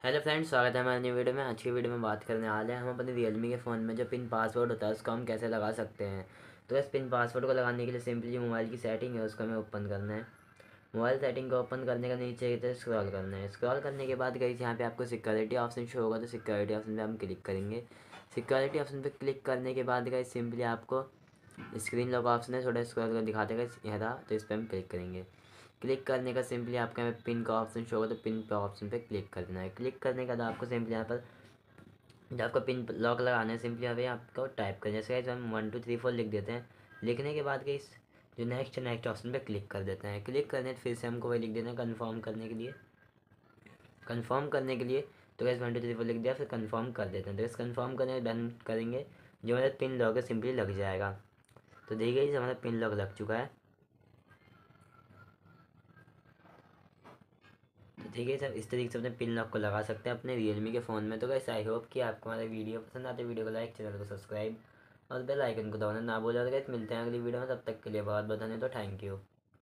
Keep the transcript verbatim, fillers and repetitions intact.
Hello friends, स्वागत है हमारे नई वीडियो में। आज की वीडियो में बात करने वाले हैं हम अपने रियलमी के फ़ोन में जो पिन पासवर्ड होता है उसको हम कैसे लगा सकते हैं। तो इस पिन पासवर्ड को लगाने के लिए सिंपली मोबाइल की सेटिंग है उसको हमें ओपन करना है। मोबाइल सेटिंग को ओपन करने का नीचे की तरफ स्क्रॉल करना है। स्क्रॉल करने के बाद गई यहाँ पे आपको सिक्योरिटी ऑप्शन शो होगा, तो सिक्योरिटी ऑप्शन पे हम क्लिक करेंगे। सिक्योरिटी ऑप्शन पे क्लिक करने के बाद गई सिंपली आपको स्क्रीन लॉक ऑप्शन है, थोड़ा स्क्रॉल कर दिखा देगा यहाँ था, तो इस पर हम क्लिक करेंगे। क्लिक करने का सिंपली आपका यहाँ पिन का ऑप्शन शो होगा, तो पिन पे ऑप्शन पे क्लिक कर देना है। क्लिक करने के बाद आपको सिंपली यहाँ पर जब आपको पिन लॉक लगाना है सिंपली यहाँ पे आपको टाइप करें। जैसे गाइस हम वन टू थ्री फोर लिख देते हैं। लिखने के बाद इस जो नेक्स्ट नेक्स्ट ऑप्शन पे क्लिक कर देते हैं। क्लिक करने फिर से हमको वही लिख देना है कन्फर्म करने के लिए। कन्फर्म करने के लिए तो gas one two three four लिख दिया, फिर कन्फर्म कर देते हैं। तो इस कन्फर्म करने डन करेंगे, जो हमारा पिन लॉक है सिंपली लग जाएगा। तो देखिए हमारा पिन लॉक लग चुका है। तो ठीक है सर, इस तरीके से अपने पिन लॉक को लगा सकते हैं अपने रियलमी के फ़ोन में। तो गाइस आई होप कि आपको हमारा वीडियो पसंद आते, वीडियो को लाइक, चैनल को सब्सक्राइब और बेल आइकन को दबाना ना भूलें। और गाइस मिलते हैं अगली वीडियो में, तब तक के लिए बहुत बहुत धन्यवाद। तो थैंक यू।